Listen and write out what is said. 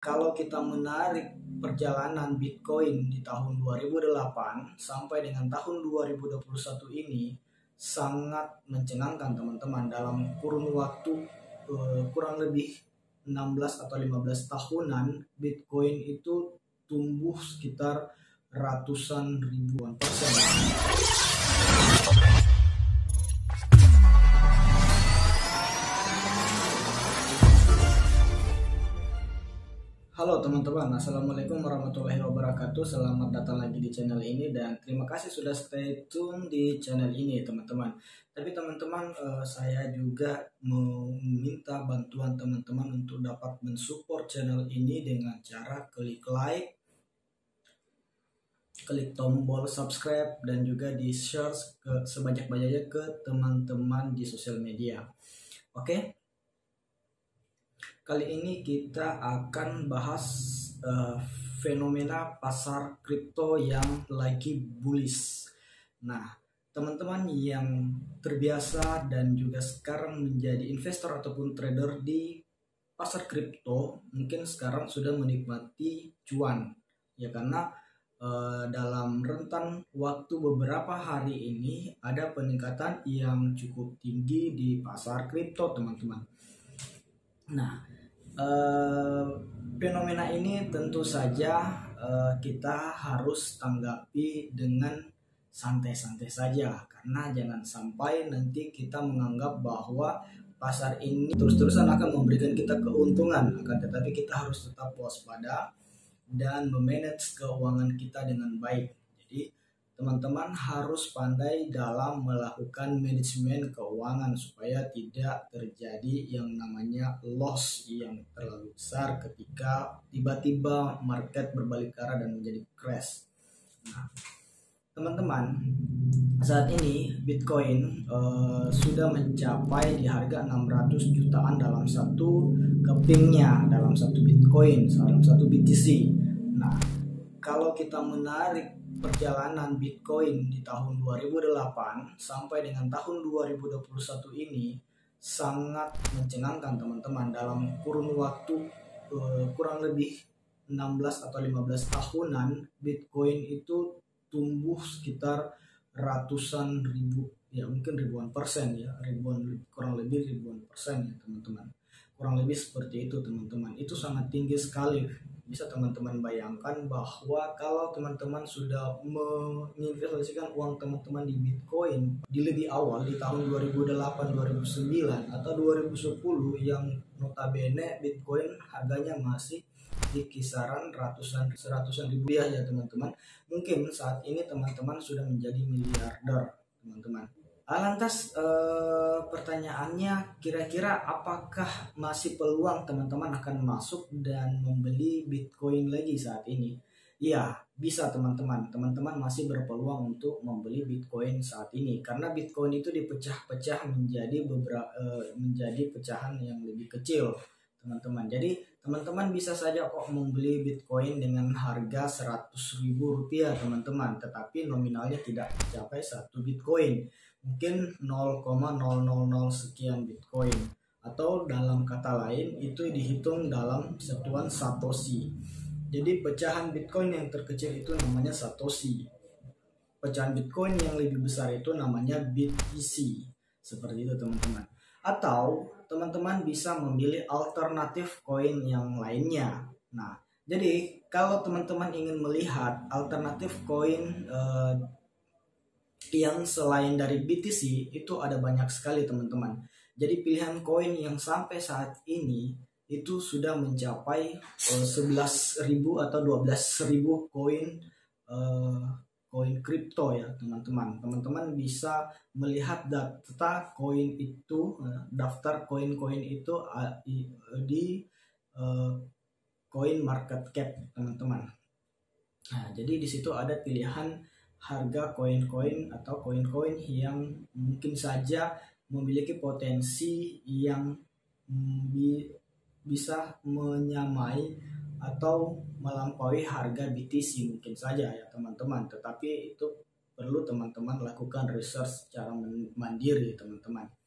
kalau kita menarik perjalanan Bitcoin di tahun 2008 sampai dengan tahun 2021 ini sangat mencengangkan teman-teman. Dalam kurun waktu kurang lebih 16 atau 15 tahunan, Bitcoin itu tumbuh sekitar ratusan ribuan persen. Halo teman-teman, assalamualaikum warahmatullahi wabarakatuh. Selamat datang lagi di channel ini dan terima kasih sudah stay tune di channel ini teman-teman. Tapi teman-teman, saya juga meminta bantuan teman-teman untuk dapat mensupport channel ini dengan cara klik like, klik tombol subscribe, dan juga di share sebanyak-banyaknya ke teman-teman di sosial media. Oke? Kali ini kita akan bahas fenomena pasar kripto yang lagi bullish. Nah, teman-teman yang terbiasa dan juga sekarang menjadi investor ataupun trader di pasar kripto, mungkin sekarang sudah menikmati cuan. Ya, karena dalam rentan waktu beberapa hari ini ada peningkatan yang cukup tinggi di pasar kripto, teman-teman. Nah, fenomena ini tentu saja kita harus tanggapi dengan santai-santai saja, karena jangan sampai nanti kita menganggap bahwa pasar ini terus-terusan akan memberikan kita keuntungan, akan tetapi kita harus tetap waspada dan memanage keuangan kita dengan baik. Jadi teman-teman harus pandai dalam melakukan manajemen keuangan supaya tidak terjadi yang namanya loss yang terlalu besar ketika tiba-tiba market berbalik arah dan menjadi crash. Nah, teman-teman, saat ini Bitcoin sudah mencapai di harga 600 jutaan dalam satu kepingnya, dalam satu Bitcoin, dalam satu BTC. Nah, kalau kita menarik perjalanan Bitcoin di tahun 2008 sampai dengan tahun 2021 ini sangat mencengangkan teman-teman. Dalam kurun waktu kurang lebih 16 atau 15 tahunan, Bitcoin itu tumbuh sekitar ratusan ribu, ya mungkin ribuan persen ya, kurang lebih ribuan persen ya teman-teman. Kurang lebih seperti itu teman-teman. Itu sangat tinggi sekali. Bisa teman-teman bayangkan bahwa kalau teman-teman sudah menginvestasikan uang teman-teman di Bitcoin di lebih awal di tahun 2008, 2009 atau 2010 yang notabene Bitcoin harganya masih di kisaran seratusan ribu ya teman-teman. Mungkin saat ini teman-teman sudah menjadi miliarder teman-teman. Lantas pertanyaannya, kira-kira apakah masih peluang teman-teman akan masuk dan membeli Bitcoin lagi saat ini? Iya, bisa teman-teman. Teman-teman masih berpeluang untuk membeli Bitcoin saat ini karena Bitcoin itu dipecah-pecah menjadi pecahan yang lebih kecil, teman-teman. Jadi teman-teman bisa saja kok membeli Bitcoin dengan harga Rp100.000 teman-teman, tetapi nominalnya tidak mencapai 1 Bitcoin. Mungkin 0,000 sekian Bitcoin, atau dalam kata lain itu dihitung dalam satuan Satoshi. Jadi pecahan Bitcoin yang terkecil itu namanya Satoshi. Pecahan Bitcoin yang lebih besar itu namanya BTC. Seperti itu teman-teman. Atau teman-teman bisa memilih alternatif koin yang lainnya. Nah, jadi kalau teman-teman ingin melihat alternatif koin yang selain dari BTC, itu ada banyak sekali teman-teman. Jadi pilihan koin yang sampai saat ini itu sudah mencapai 11.000 atau 12.000 koin kripto ya teman-teman. Teman-teman bisa melihat data koin itu, daftar koin-koin itu di Coin Market Cap teman-teman. Nah, jadi di situ ada pilihan harga koin-koin atau koin-koin yang mungkin saja memiliki potensi yang bisa menyamai atau melampaui harga BTC mungkin saja ya teman-teman. Tetapi itu perlu teman-teman lakukan research secara mandiri teman-teman.